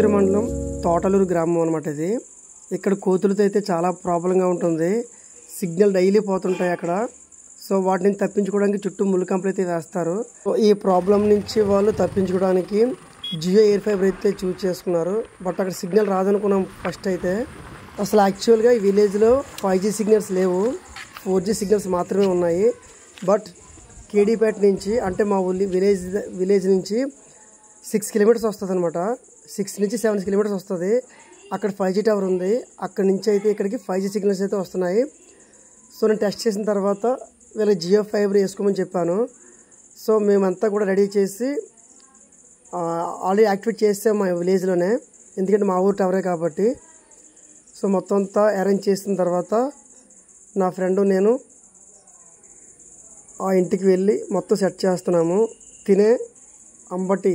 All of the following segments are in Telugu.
కొయ్యూరు మండలం తోటలూరు గ్రామం అన్నమాట ఇది. ఇక్కడ కోతులతో అయితే చాలా ప్రాబ్లంగా ఉంటుంది. సిగ్నల్ డైలీ పోతుంటాయి అక్కడ. సో వాటిని తప్పించుకోవడానికి చుట్టూ ముళ్ళు కంపలు అయితే వేస్తారు. ఈ ప్రాబ్లం నుంచి వాళ్ళు తప్పించుకోవడానికి జియో ఎయిర్ ఫైబర్ అయితే చూస్ చేసుకున్నారు. బట్ అక్కడ సిగ్నల్ రాదనుకున్నాం ఫస్ట్ అయితే. అసలు యాక్చువల్గా ఈ విలేజ్లో 5G సిగ్నల్స్ లేవు, 4G సిగ్నల్స్ మాత్రమే ఉన్నాయి. బట్ కేడీపేట నుంచి అంటే మా ఊళ్ళి విలేజ్ నుంచి 6 కిలోమీటర్స్ వస్తుంది అనమాట. 6 నుంచి 7 కిలోమీటర్స్ వస్తుంది. అక్కడ 5G టవర్ ఉంది. అక్కడ నుంచి అయితే ఇక్కడికి 5G సిగ్నల్స్ అయితే వస్తున్నాయి. సో నేను టెస్ట్ చేసిన తర్వాత వీళ్ళకి జియో ఫైబర్ వేసుకోమని చెప్పాను. సో మేమంతా కూడా రెడీ చేసి ఆల్రెడీ యాక్టివేట్ చేసాం మా విలేజ్లోనే, ఎందుకంటే మా ఊరు టవరే కాబట్టి. సో మొత్తం అంతా అరేంజ్ చేసిన తర్వాత నా ఫ్రెండ్ నేను ఆ ఇంటికి వెళ్ళి మొత్తం సెట్ చేస్తున్నాము. తినే అంబటి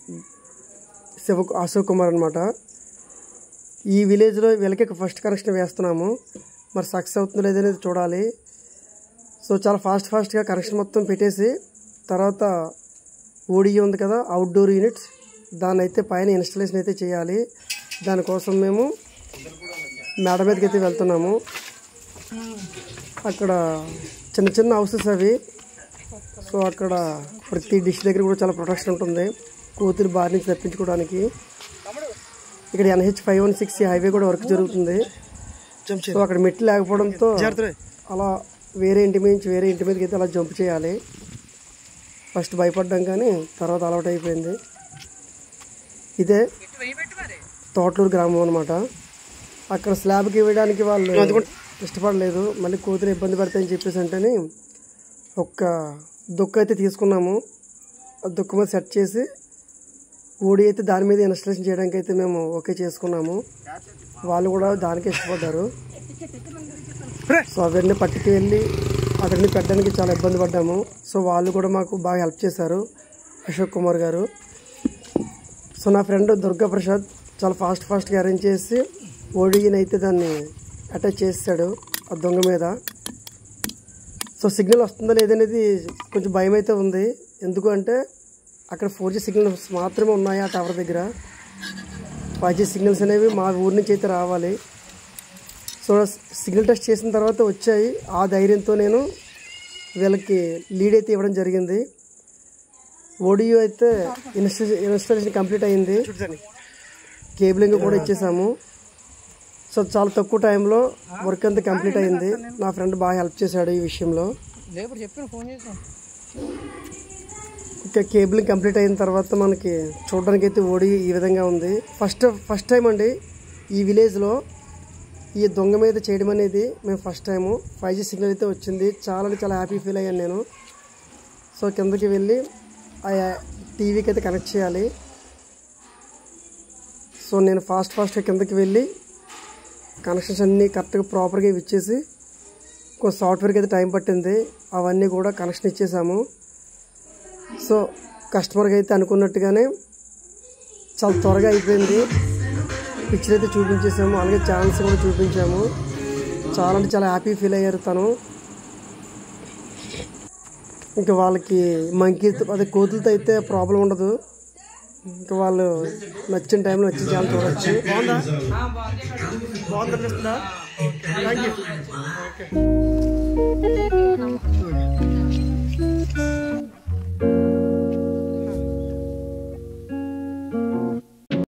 అశోక్ కుమార్ అనమాట. ఈ విలేజ్లో వీళ్ళకి ఫస్ట్ కనెక్షన్ వేస్తున్నాము. మరి సక్సెస్ అవుతుందో లేదనేది చూడాలి. సో చాలా ఫాస్ట్గా కనెక్షన్ మొత్తం పెట్టేసి తర్వాత ఓడియో ఉంది కదా, అవుట్డోర్ యూనిట్స్, దాన్ని అయితే పైన ఇన్స్టాలేషన్ అయితే చేయాలి. దానికోసం మేము మేడ మీదకి అయితే వెళ్తున్నాము. అక్కడ చిన్న హౌసెస్ అవి. సో అక్కడ ప్రతి డిష్ దగ్గర కూడా చాలా ప్రొటెక్షన్ ఉంటుంది కోతులు బారి నుంచి తప్పించుకోవడానికి. ఇక్కడ NH516 హైవే కూడా వర్క్ జరుగుతుంది. సో అక్కడ మెట్లు లేకపోవడంతో అలా వేరే ఇంటి మీదకి అయితే అలా జంప్ చేయాలి. ఫస్ట్ భయపడ్డాం కానీ తర్వాత అలవాటు అయిపోయింది. ఇదే తోటలూరు గ్రామం అనమాట. అక్కడ స్లాబ్కి ఇవ్వడానికి వాళ్ళు ఇష్టపడలేదు, మళ్ళీ కోతులు ఇబ్బంది పడతాయని చెప్పేసి అంటేనే ఒక్క దుక్క అయితే తీసుకున్నాము. ఆ దుక్క మీద సెట్ చేసి ఓడి అయితే దాని మీద ఇన్స్టాలేషన్ చేయడానికి అయితే మేము ఓకే చేసుకున్నాము. వాళ్ళు కూడా దానికి ఇష్టపడ్డారు. సో అవన్నీ పట్టుకు వెళ్ళి అక్కడిని పెట్టడానికి చాలా ఇబ్బంది పడ్డాము. సో వాళ్ళు కూడా మాకు బాగా హెల్ప్ చేశారు, అశోక్ కుమార్ గారు. సో నా ఫ్రెండ్ దుర్గా ప్రసాద్ చాలా ఫాస్ట్గా అరేంజ్ చేసి ఓడిని అయితే దాన్ని అటాచ్ చేసాడు ఆ దొంగ మీద. సో సిగ్నల్ వస్తుందా లేదనేది కొంచెం భయం అయితే ఉంది. ఎందుకు అంటే అక్కడ 4G సిగ్నల్స్ మాత్రమే ఉన్నాయి ఆ టవర్ దగ్గర. 5G సిగ్నల్స్ అనేవి మా ఊరి నుంచి అయితే రావాలి. సో సిగ్నల్ టెస్ట్ చేసిన తర్వాత వచ్చాయి. ఆ ధైర్యంతో నేను వీళ్ళకి లీడ్ అయితే ఇవ్వడం జరిగింది. ఓడియో అయితే ఇన్స్టాలేషన్ కంప్లీట్ అయింది, కేబులింగ్ కూడా ఇచ్చేసాము. సో చాలా తక్కువ టైంలో వర్క్ అంతా కంప్లీట్ అయింది. నా ఫ్రెండ్ బాగా హెల్ప్ చేశాడు ఈ విషయంలో. ఇంకా కేబులింగ్ కంప్లీట్ అయిన తర్వాత మనకి చూడడానికి అయితే ఓడి ఈ విధంగా ఉంది. ఫస్ట్ టైం అండి ఈ విలేజ్లో ఈ దొంగ మీద చేయడం అనేది మేము ఫస్ట్ టైము. 5G సిగ్నల్ అయితే వచ్చింది. చాలా హ్యాపీ ఫీల్ అయ్యాను నేను. సో కిందకి వెళ్ళి ఆ టీవీకి అయితే కనెక్ట్ చేయాలి. సో నేను ఫాస్ట్గా కిందకి వెళ్ళి కనెక్షన్స్ అన్నీ కరెక్ట్గా ప్రాపర్గా ఇచ్చేసి కొంచెం సాఫ్ట్వేర్కి అయితే టైం పట్టింది. అవన్నీ కూడా కనెక్షన్ ఇచ్చేసాము. సో కస్టమర్కి అయితే అనుకున్నట్టుగానే చాలా త్వరగా అయిపోయింది. పిక్చర్ అయితే చూపించేసాము, అలాగే ఛానల్స్ కూడా చూపించాము. చాలా హ్యాపీ ఫీల్ అయ్యారు తను. ఇంకా వాళ్ళకి అదే కోతులతో అయితే ప్రాబ్లం ఉండదు. ఇంకా వాళ్ళు నచ్చిన టైంలో వచ్చి ఛానల్ చూడవచ్చు. బాగుందా? బాగుంది అనిపిస్తుందా? Thank you.